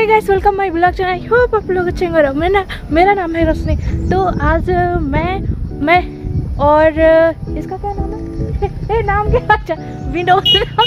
Guys, welcome my blog channel. I hope आप लोग अच्छे होंगे। मेरा नाम है रोशनी। तो आज मैं और इसका क्या नाम है? नाम क्या? अच्छा, विनोद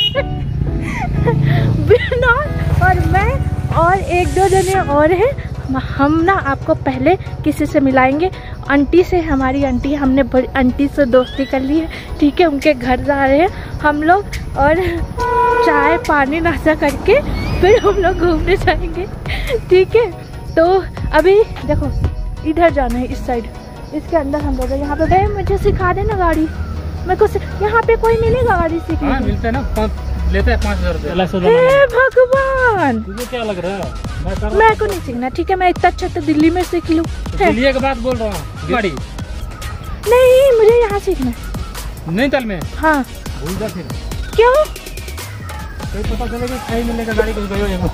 और मैं और एक दो जने और हैं। हम ना आपको पहले किसी से मिलाएंगे, आंटी से। हमारी आंटी, हमने बड़ी आंटी से दोस्ती कर ली है, ठीक है। उनके घर जा रहे हैं हम लोग और चाय पानी नाश्ता करके फिर हम लोग घूमने जाएंगे, ठीक है। तो अभी देखो, इधर जाना है, इस साइड, इसके अंदर हम लोग। यहाँ पे मुझे सिखा देना गाड़ी, मेरे को यहाँ पे कोई मिलेगा गाड़ी सीखने? हाँ, मिलता है ना, लेता है 5,000 रुपये। हे भगवान, तुझे क्या लग रहा है? मैं को नहीं सीखना, ठीक है। मैं इतना अच्छा तो दिल्ली में सीख लूँ। दिल्ली की बात बोल रहा हूँ, गाड़ी नहीं, मुझे यहाँ सीखना है। नैनीताल में? हाँ। भूल जा फिर। क्यों? कोई पता चलेगा सही मिलेगा गाड़ी को गयो है।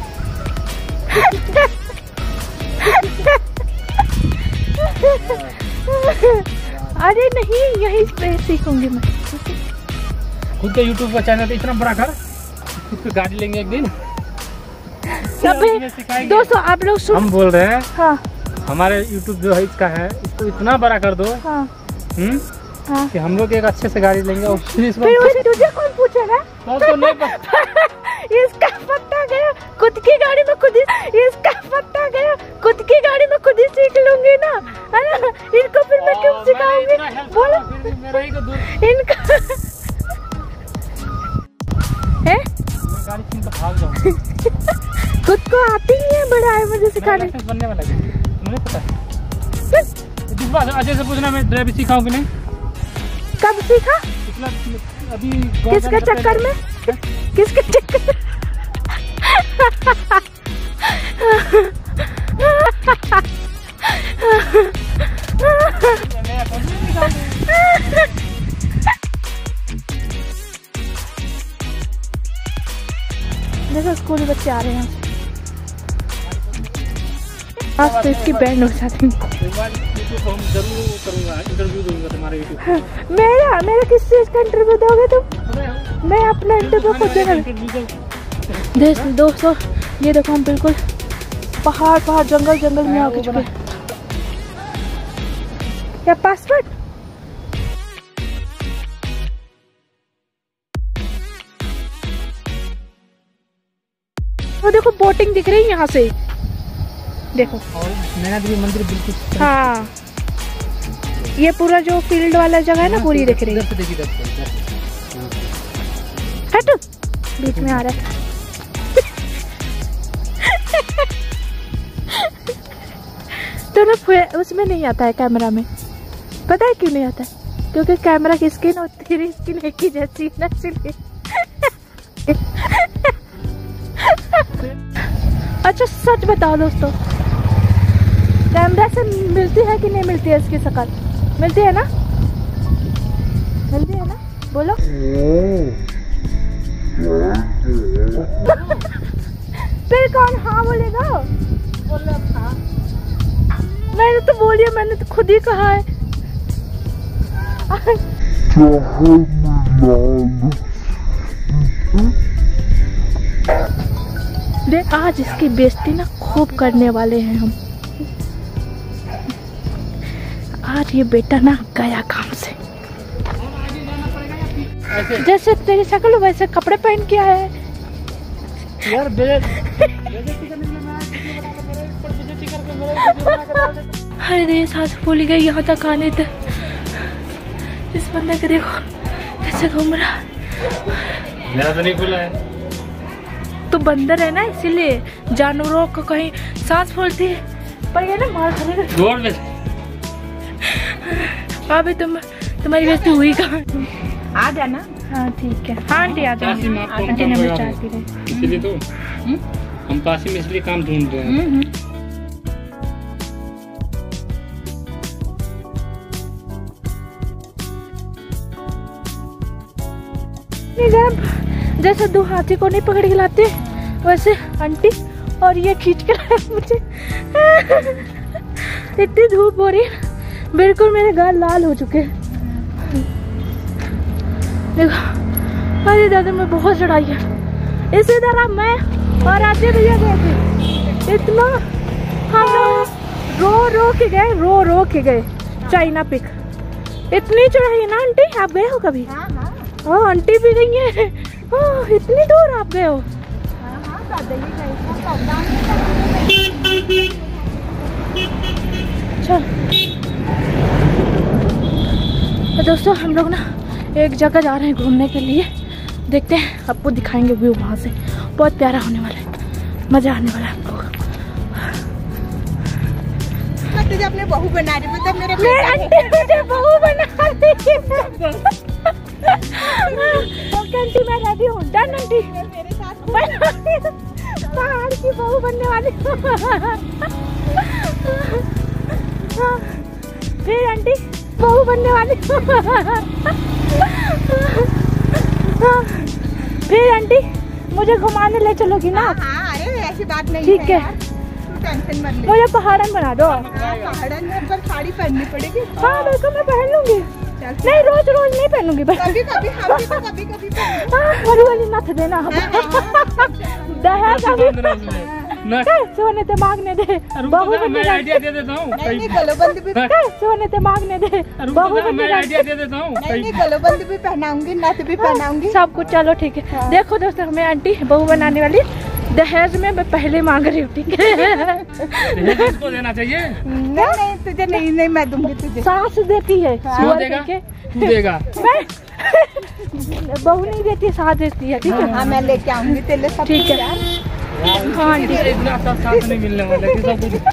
अरे नहीं, यही पे सीखूंगी मैं। खुद का यूट्यूब का चैनल इतना बड़ा कर, खुद की गाड़ी लेंगे एक दिन। दोस्तों आप लोग सुन, हम बोल रहे हैं, हाँ, हमारे यूट्यूब जो है इसका है, इसको इतना बड़ा कर दो, हाँ, हाँ, कि हम लोग एक अच्छे से गाड़ी लेंगे। और फिर तुझे कौन पूछेगा? तो नहीं पता। इसका पता गया, खुद की गाड़ी में खुद ही, इसका पता गया, खुद की गाड़ी में खुद ही सीख लूंगी ना, है ना। इनको फिर मैं क्यों सिखाऊंगी? बोलो इनका है, गाड़ी छीन के भाग जाऊंगा। खुद को आती ही है, बड़ा है मुझे सिखाने। बनने वाला है, तुम्हें पता है? जिस बात अजय से पूछना, मैं ड्राइवर सिखाऊं कि नहीं? कब सीखा? अभी किसके चक्कर में? किसके चक्कर? देखो स्कूली बच्चे आ रहे हैं। आज तो इसकी बैंड हो जाती है। हम जरूर करूंगा, इंटरव्यू दूंगा तुम्हारे यूट्यूब। मेरा किस चीज का इंटरव्यू दोगे तुम? मैं अपना इंटरव्यू को देख। दोस्तों ये देखो, हम बिल्कुल पहाड़ जंगल में आ चुके हैं। क्या पासपोर्ट? वो देखो बोटिंग दिख रही है यहाँ से, देखो। और नैना देवी मंदिर बिल्कुल, हाँ, ये पूरा जो फील्ड वाला जगह है ना, पूरी दिख रही है। हट, बीच में आ रहा है। तो ना उसमें नहीं आता है, कैमरा में। पता है क्यों नहीं आता है? क्योंकि कैमरा की स्क्रीन होती है, स्क्रीन एक ही जैसी ना, इसलिए। अच्छा सच बताओ दोस्तों, कैमरा से मिलती है कि नहीं मिलती है इसकी शक्ल? मिलती है ना? मिलती है ना? बोलो। फिर कौन हाँ बोलेगा? मैंने तो बोलिए, मैंने तो खुद ही कहा है। देख, आज इसकी बेइज्जती ना खूब करने वाले हैं हम। आज ये बेटा ना गया काम से। जैसे तेरी शक्ल वैसे कपड़े पहन के आया है यार। अरे सांस फूल गई यहाँ तक आने तक। इस बंदे को देखो कैसे घूम रहा। मेरा तो नहीं खुला है। तो बंदर है ना, इसीलिए जानवरों को कहीं सांस फूलती है, पर ये ना मार खाने। अभी तुम्हारी बेइज्जती हुई कहाँ? आ जाना। हाँ ठीक है। हाँ आंटी आ जाना, आंटी ने मुझे चाय पी रही, इसीलिए तो हम पासी में इसलिए काम ढूंढ रहे हैं। जैसे दो हाथी को नहीं पकड़ के लाते, वैसे आंटी और ये खींच के लाए मुझे। इतनी धूप हो रही है, बिल्कुल मेरे गाल लाल हो चुके हैं। देखो, अरे दादा में बहुत चढ़ाई है। इसी तरह मैं और आते भैया गए थे, रो के गए, रो के गए चाइना पिक। इतनी चढ़ाई है ना आंटी, आप गए हो कभी? हाँ हाँ हाँ आंटी भी गई है। इतनी दूर आप गए हो? हाँ अच्छा तो दोस्तों हम लोग ना एक जगह जा रहे हैं घूमने के लिए, देखते हैं आपको दिखाएंगे व्यू वहाँ से, बहुत प्यारा होने वाला है, मजा आने वाला है आपको। तुझे अपने बहू बना रही, मतलब मेरे आंटी मुझे बहू बना रही आंटी, मैं रेडी हूँ। डन आंटी, मेरे साथ पहाड़ की बहू बनने वाली फिर आंटी बहू बनने वाली फिर आंटी मुझे घुमाने ले चलोगी ना? हाँ अरे ऐसी बात नहीं ठीक है, टेंशन मत ले। मुझे पहाड़न बना दो। पहाड़न में पर साड़ी पहननी पड़ेगी। हाँ बिल्कुल मैं पहन लूंगी, नहीं रोज रोज नहीं पहनूंगी बस कभी कभी हम भी तो कभी कभी बड़ी वाली नथ देना दहेज अभी सोने ते मांगने दे, बहू बनने मैं आइडिया दे देता हूँ। नहीं गलोबंद भी सोने ते मांगने दे, बहू बनने मैं आइडिया दे देता हूँ। नहीं गलोबंद भी पहनाऊंगी, नथ भी पहनाऊंगी, सब कुछ। चलो ठीक है। देखो दोस्तों हमें आंटी बहू बनाने वाली, दहेज में मैं पहले मांग रही हूँ, ठीक है? इसको देना चाहिए। नहीं तुझे नहीं मैं दूंगी तुझे। सास देती है, क्यों देगा? तू देगा? बहू नहीं देती, सास देती है, ठीक है? हाँ मैं लेके आऊंगी तेरे सब। ठीक है हाँ ठीक है, इतना साथ नहीं मिलने वाला है, सब कुछ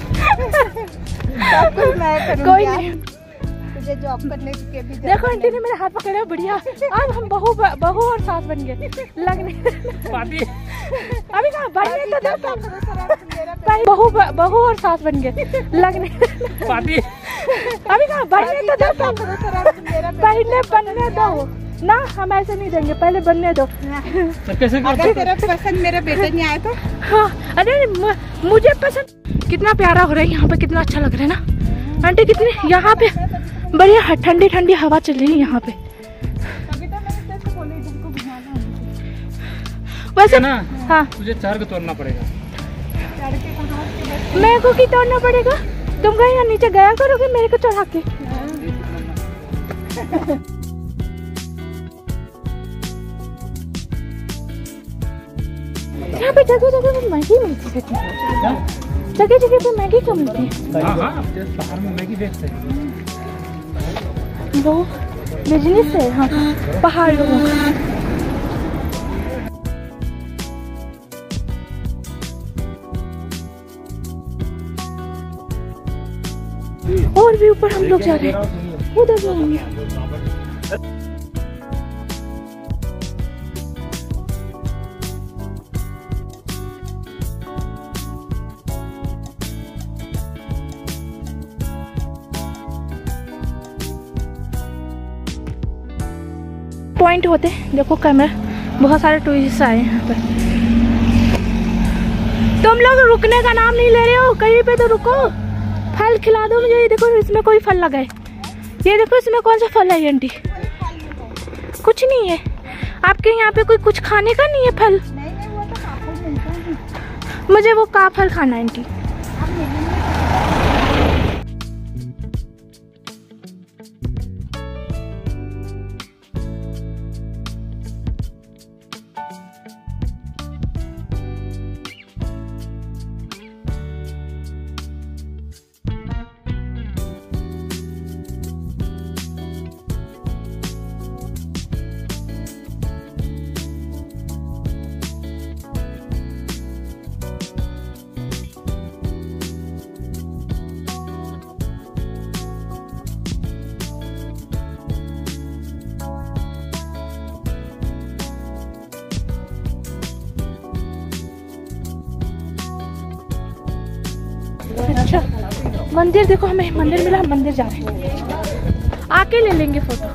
मैं करूंगी। कोई नहीं। तुझे जॉब करने के भी देखो आंटी ने मेरे हाथ पकड़े, बढ़िया। अब हम बहू और सास बन गए लगने। पार्टी अभी कहाँ बनने तो दो, बहू और सास बन गए लगने। पार्टी अभी कहाँ बनने तो दो, पहले बनने दो ना, हम ऐसे नहीं देंगे, पहले बनने दो। तो कैसे अगर तेरा पसंद मेरा बेटा नहीं आया तो? हाँ अरे मुझे पसंद। कितना प्यारा हो रहा है यहाँ पे, कितना अच्छा लग रहा है ना आंटी, कितनी यहाँ पे बढ़िया ठंडी ठंडी हवा चल रही है यहाँ पे। वैसे ना हाँ तुझे चार को तोड़ना पड़ेगा। मेरे को की तोड़ना पड़ेगा? तुम कहीं यहाँ नीचे गया करोगे मेरे को चढ़ा के? यहाँ पे जगह जगह पे मैगी मिलती है, जगह जगह पे मैगी क्यों मिलती है? हाँ बाहर में मैगी बेचते हैं, वो बिजनेस है। हाँ पहाड़ लोगों का। और भी ऊपर हम लोग जा रहे हैं, उधर जाएंगे। पॉइंट होते हैं, देखो कैमरा, बहुत सारे टूरिस्ट आए हैं यहाँ पर। तुम लोग रुकने का नाम नहीं ले रहे हो, कहीं पे तो रुको, फल खिला दो मुझे। ये देखो इसमें कोई फल लगा है, ये देखो इसमें कौन सा फल है आंटी? कुछ नहीं है। आपके यहाँ पे कोई कुछ खाने का नहीं है फल? नहीं वो तो काफल मिलता है। मुझे वो का फल खाना है आंटी। अच्छा मंदिर देखो, हमें मंदिर मिला, हम मंदिर जा रहे हैं, आके ले लेंगे फोटो।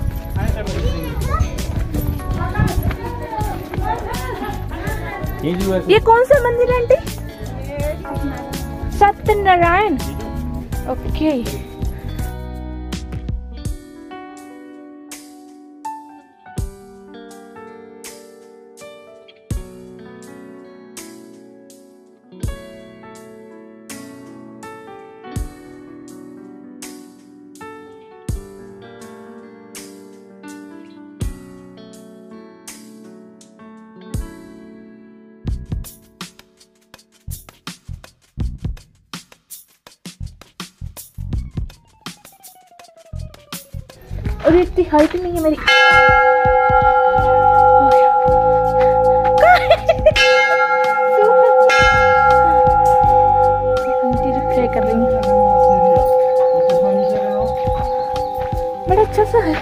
ये कौन सा मंदिर है आंटी? सत्यनारायण। ओके और इतनी हाइट नहीं है मेरी। प्रे कर रही हूँ, बड़ा अच्छा सा है।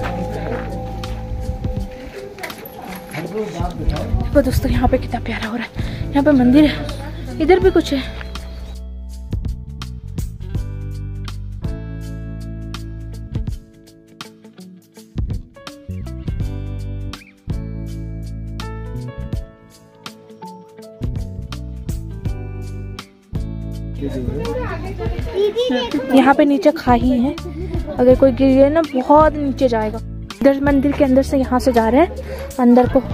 देखो दोस्तों यहाँ पे कितना प्यारा हो रहा है। यहाँ पे मंदिर है, इधर भी कुछ है। यहाँ पे नीचे खाई है, अगर कोई गिर गया ना बहुत नीचे जाएगा। इधर मंदिर के अंदर से यहाँ से जा रहे हैं अंदर को।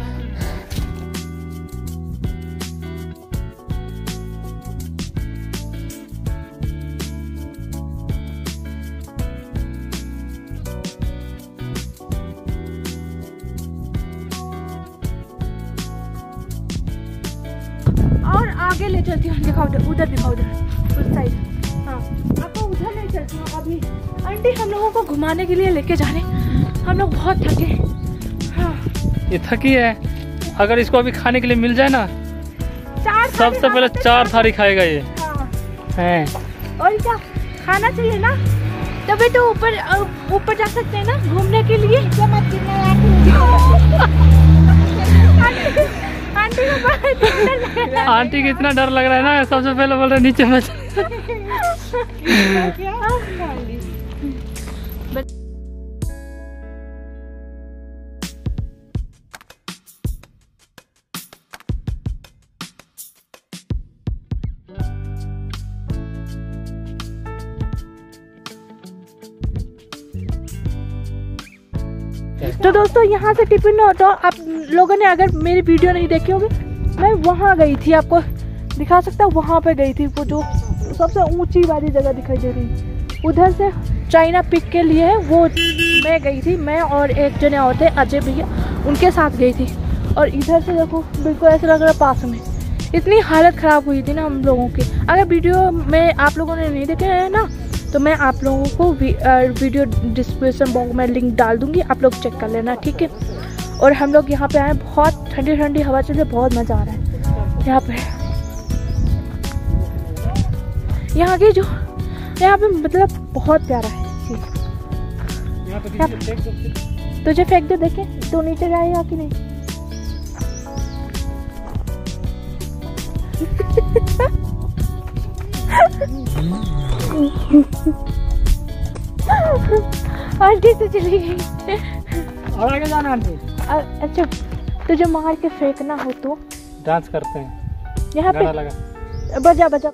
और आगे ले चलती हूँ, दिखाओ उधर दिखाओ, उधर उस साइड। हाँ आपको उधर ले चलती हूँ अभी। आंटी हम लोगों को घुमाने के लिए लेके जा रहे हैं, हम लोग बहुत थके। हाँ ये थकी है, अगर इसको अभी खाने के लिए मिल जाए ना, सबसे पहले 4 थाली खाएगा ये। हाँ है और क्या खाना चाहिए ना, तभी तो ऊपर जा सकते हैं ना घूमने के लिए। आंटी को इतना डर लग रहा है ना, सबसे पहले बोल रहे नीचे मत। तो दोस्तों यहाँ से टिफिन तो आप लोगों ने अगर मेरी वीडियो नहीं देखी होगी, मैं वहाँ गई थी, आपको दिखा सकता हूँ। वहाँ पे गई थी, वो जो सबसे ऊंची वाली जगह दिखाई दे रही, उधर से चाइना पिक के लिए वो मैं गई थी। मैं और एक जने और थे, अजय भैया, उनके साथ गई थी। और इधर से देखो बिल्कुल ऐसा लग रहा है पास में। इतनी हालत ख़राब हुई थी ना हम लोगों की। अगर वीडियो में आप लोगों ने नहीं देखे है ना, तो मैं आप लोगों को वीडियो डिस्क्रिप्शन बॉक्स में लिंक डाल दूंगी, आप लोग चेक कर लेना, ठीक है। और हम लोग यहाँ पे आए, बहुत ठंडी ठंडी हवा चल रही है, बहुत मज़ा आ रहा है यहाँ पे। यहाँ की जो यहाँ पे मतलब बहुत प्यारा है चीज़। तुझे फेंक दे, देखे तो नीचे जाएगा कि नहीं। आंटी तो चली गई। और आगे जाना आंटी। अच्छा तुझे मार के फेंकना हो तो डांस करते हैं यहाँ पे लगा। बजा बजा।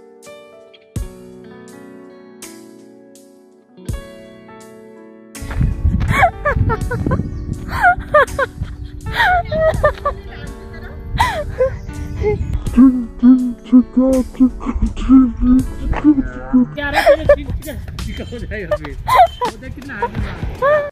हो जाएगा फिर। वो देख कितना है।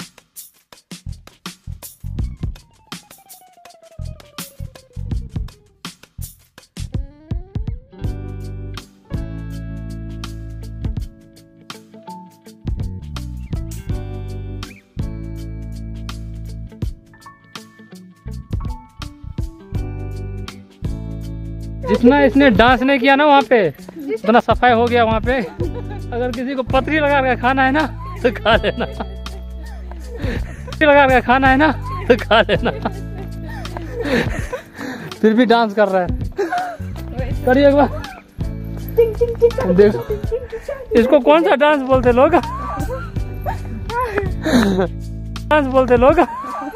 जितना इसने डांस नहीं किया ना वहाँ पे, उतना सफाई हो गया वहाँ पे। अगर किसी को पतरी लगा के खाना है ना तो खा लेना, पतरी लगा के खाना है ना तो खा लेना। फिर भी डांस कर रहा है। करिए एक बार, देखो इसको कौन सा डांस बोलते लोग, डांस बोलते लोग।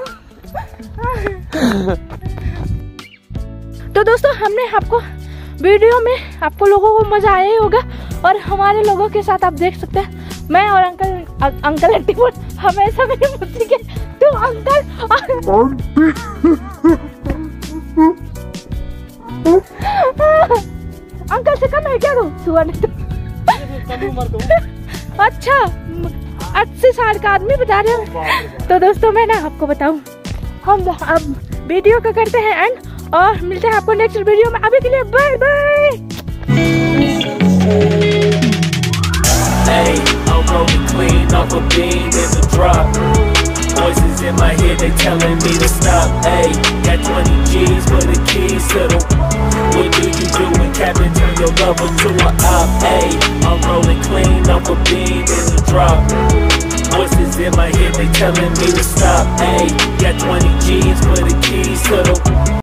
तो दोस्तों हमने आपको वीडियो में आपको लोगों को मजा आया ही होगा। और हमारे लोगों के साथ आप देख सकते हैं, मैं और अंकल आंटी बोल हमेशा मेरी मुझसे के तू अंकल अंकल से कम है क्या तू सुअर तो? अच्छा 80 साल का आदमी बता रहे हो। तो दोस्तों मैं ना आपको बताऊं, हम अब वीडियो का करते हैं एंड और मिलते हैं आपको नेक्स्ट वीडियो में। अभी के लिए bye bye. drop. Voices in my head, they telling me to stop. Ayy, got 20 G's for the keys to the. What do you do when Captain turn your lover to a op? Ayy, I'm rolling clean off a beam in the drop. Voices in my head, they telling me to stop. Ayy, got 20 G's for the keys to the.